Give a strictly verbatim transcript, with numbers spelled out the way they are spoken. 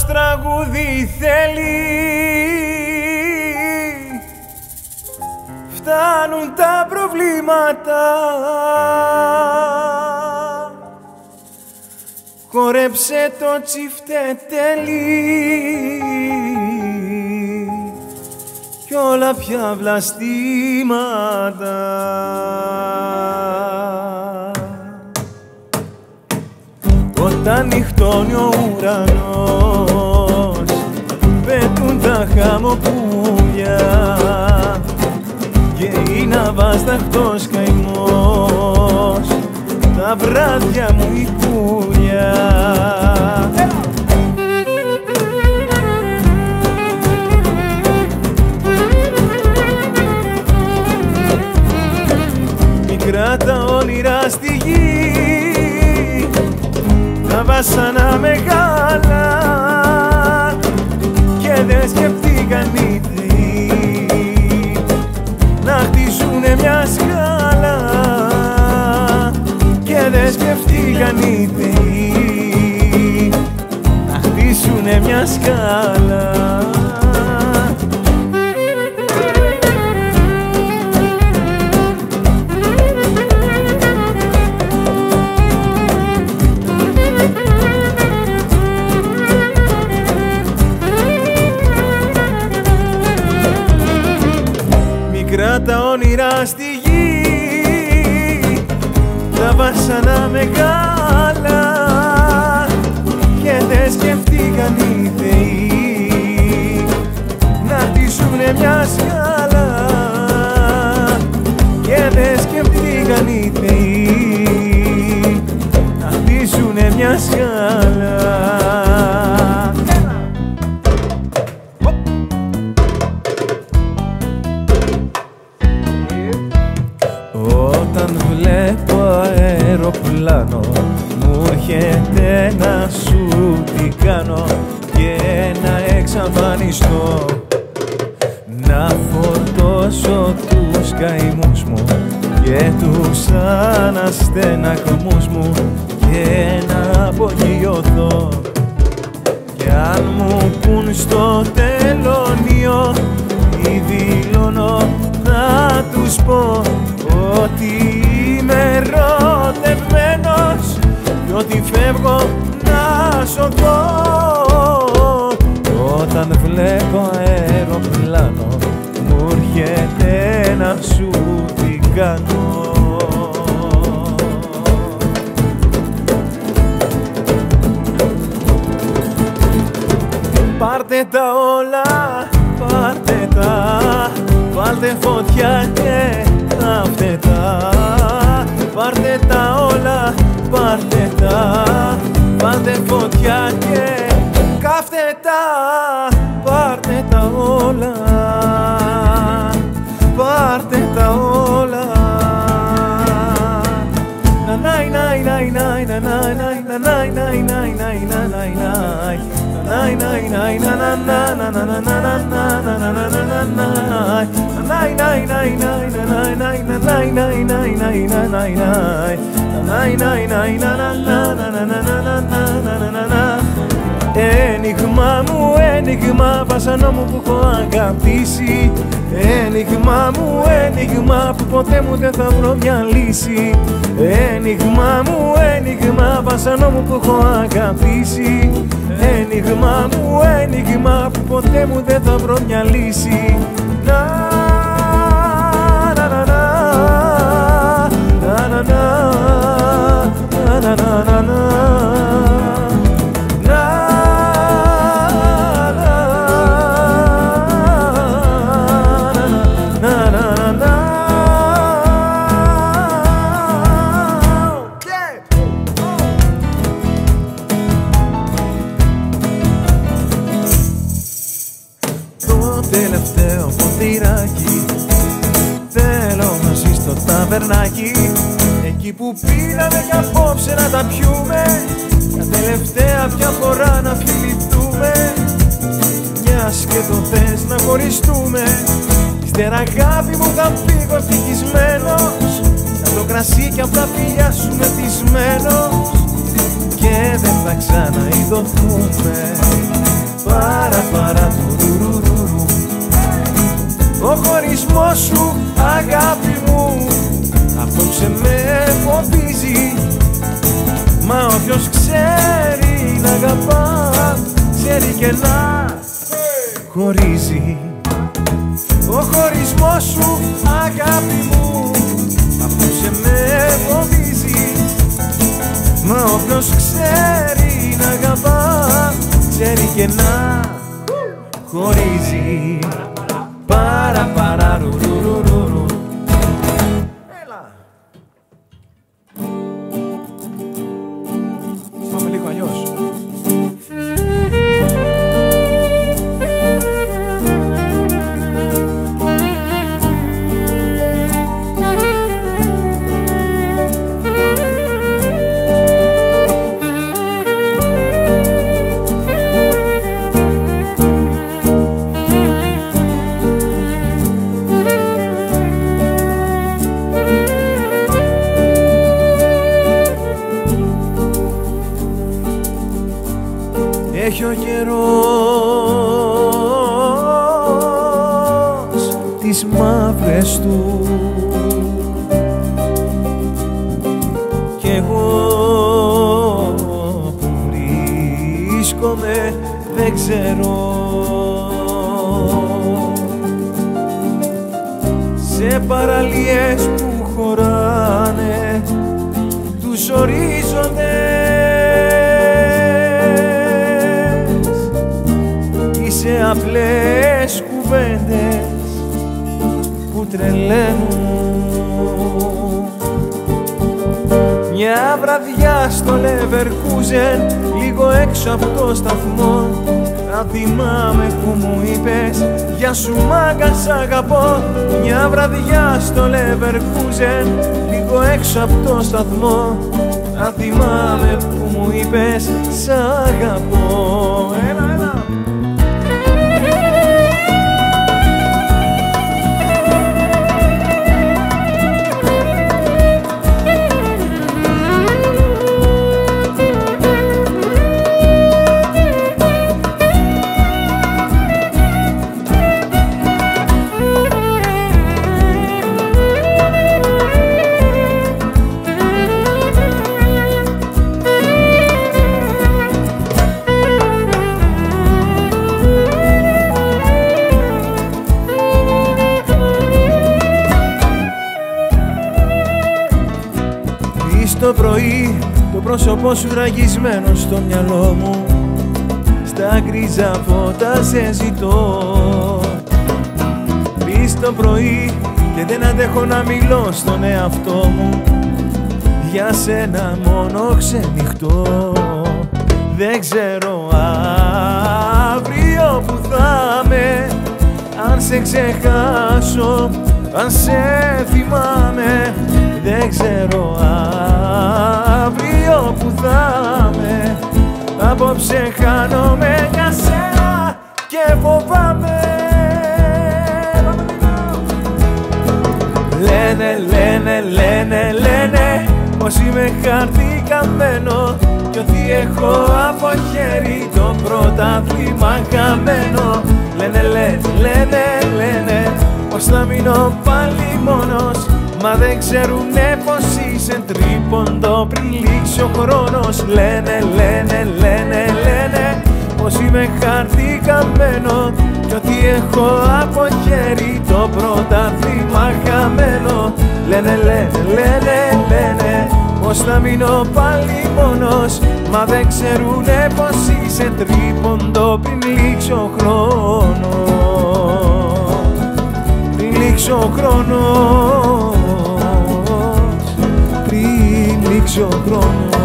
μας τραγούδι θέλει. Φτάνουν τα προβλήματα, χορέψε το τσιφτετέλι κι όλα πια βλαστήματα. Όταν νυχτώνει ο ουρανός, πέτουν τα χαμοπούλια και είναι αβάσταχτος καημός τα βράδια μου η κούλια. Μικρά τα όνειρα στη γη, τα βάσανα μεγάλα και δεν σκεφτήκαν οι θεοί να χτίσουνε μια σκάλα και δεν σκεφτήκαν οι θεοί να χτίσουνε μια σκάλα. Μικρά τα όνειρα στη γη, τα βάσανα μεγάλα και δεν σκεφτήκαν οι θεοί να χτίσουνε μια σκάλα και δεν σκεφτήκαν οι θεοί να χτίσουνε μια σκάλα. Όταν βλέπω αεροπλάνο μου έρχεται να σου τι κάνω και να εξαφανιστώ, να φορτώσω τους καημούς μου και τους αναστεναγμούς μου και να απογειωθώ. Κι αν μου πουν στο τελωνίο ή δηλώνω, θα τους πω ότι είμαι ερωτευμένος κι ότι φεύγω να σωθώ. Όταν βλέπω αεροπλάνο μου έρχεται να σου τι κάνω. Πάρτε τα όλα, πάρτε τα, βάλτε φωτιά και θα'ύτε τα. Πάρτε τα όλα, πάρτε τα, βάλτε φωτιά και κάφτε τα. Πάρτε τα όλα, πάρτε τα όλα. Να νάι νάι νάι νάι να νάι νάι νάι νάι νάι νάι νάι νάι νάι νάι νάι νάι να να να να να να να να να να να να να νάι νάι νάι νάι να νάι νάι να νάι νάι νάι νάι να νάι νάι νάι νάι νάι να να να να να να να να να να. Ένιγμα μου, ένιγμα, βασανό μου που έχω αγαπήσει. Ένιγμα μου, ένιγμα που ποτέ μου δεν θα βρω μια λύση. Ένιγμα μου, ένιγμα, βασανό μου που έχω αγαπήσει. Ένιγμα μου, ένιγμα που ποτέ μου δεν θα βρω μια λύση. Να να να να να να να να να. Τελευταίο ποτηράκι θέλω μαζί στο ταβερνάκι, εκεί που πήραμε κι απόψε να τα πιούμε, για τελευταία πια φορά να φιληθούμε, μιας και το θες να χωριστούμε. Ύστερα αγάπη μου θα φύγω ευτυχισμένος, για το κρασί κι απ' τα φιλιά σου μεθυσμένος, και δεν θα ξαναειδωθούμε. Παρα παρα τουρουρουρουρου. Ο χωρισμός σου αγάπη μου απόψε με φοβίζει. Μα όποιος ξέρει να αγαπά, ξέρει και να χωρίζει. Ο χωρισμός σου αγάπη μου απόψε με φοβίζει. Μα όποιος ξέρει να αγαπά, ξέρει και να χωρίζει. Παρα παρα ρουρουρουρουρου. Έλα. Πάμε λίγο αλλιώς. Έχει ο καιρός τις μαύρες του κι εγώ που βρίσκομαι δεν ξέρω. Σε παραλίες που χωράνε τους ορίζοντες σε απλές κουβέντες που τρελαίνουν. Μια βραδιά στο Leverkusen, λίγο έξω από το σταθμό, να θυμάμαι που μου είπες γεια σου μάγκα σ' αγαπώ. Μια βραδιά στο Leverkusen, λίγο έξω από το σταθμό, να θυμάμαι που μου είπες σ' αγαπώ. Έλα, έλα. Το πρωί το πρόσωπό σου ραγισμένο στο μυαλό μου, στα γκρίζα φώτα σε ζητώ. Πεις το πρωί και δεν αντέχω να μιλώ στον εαυτό μου, για σένα μόνο ξενυχτώ. Δεν ξέρω αύριο που θα είμαι, αν σε ξεχάσω, αν σε θυμάμαι. Δεν ξέρω αύριο που θα είμαι, απόψε χάνομαι για σένα και φοβάμαι. Λένε, λένε, λένε, λένε πως είμαι χαρτί καμένο κι ότι έχω από χέρι το πρωτάθλημα χαμένο. Λένε, λένε, λένε, λένε πως θα μείνω πάλι μόνος, μα δεν ξέρουνε πως είσαι τρίποντο πριν λήξει ο χρόνος. Λένε, λένε, λένε, λένε πως είμαι χαρτί καμένο κι ότι έχω από χέρι το πρωτάθλημα χαμένο. Λένε, λένε, λένε, λένε πως θα μείνω πάλι μόνος, μα δεν ξέρουνε πως είσαι τρίποντο πριν λήξει ο χρόνος. Πριν λήξει ο χρόνος, πριν λήξει ο χρόνος.